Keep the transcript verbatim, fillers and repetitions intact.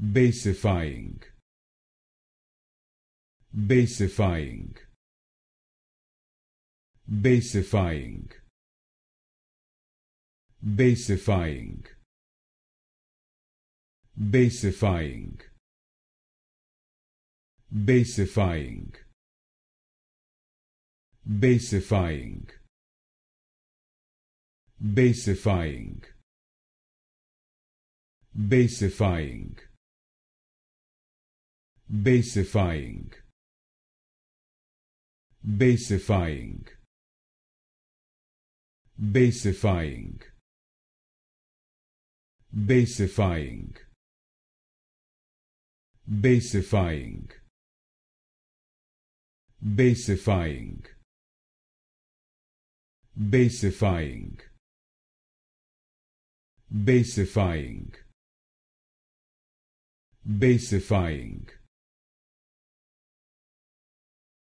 Basifying, basifying, basifying, basifying, basifying, basifying, basifying, basifying, basifying, basifying, basifying, basifying, basifying, basifying, basifying, basifying, basifying, basifying,